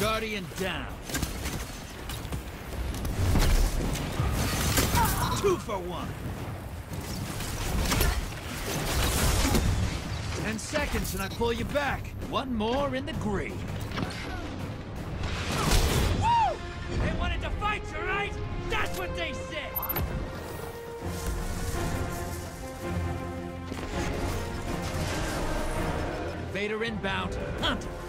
Guardian down. 2 for 1. 10 seconds and I pull you back. One more in the grave. Woo! They wanted to fight you, right? That's what they said! Invader inbound. Hunt!